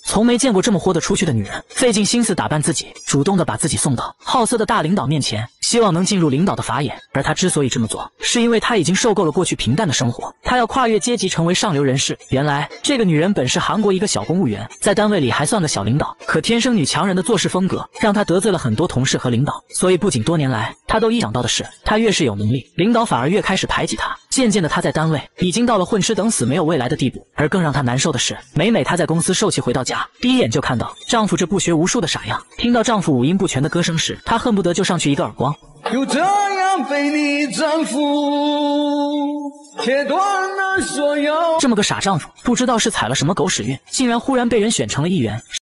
从没见过这么豁得出去的女人，费尽心思打扮自己，主动的把自己送到好色的大领导面前，希望能进入领导的法眼。而她之所以这么做，是因为她已经受够了过去平淡的生活，她要跨越阶级成为上流人士。原来这个女人本是韩国一个小公务员，在单位里还算个小领导，可天生女强人的做事风格让她得罪了很多同事和领导，所以不仅多年来她都意想到的是，她越是有能力，领导反而越开始排挤她。渐渐的，她在单位已经到了混吃等死没有未来的地步。而更让她难受的是，每她在公司受气回到家，第一眼就看到丈夫这不学无术的傻样，听到丈夫五音不全的歌声时，她恨不得就上去一个耳光。 就这样被你征服，切断了所有。 这么个傻丈夫，不知道是踩了什么狗屎运，竟然忽然被人选成了议员。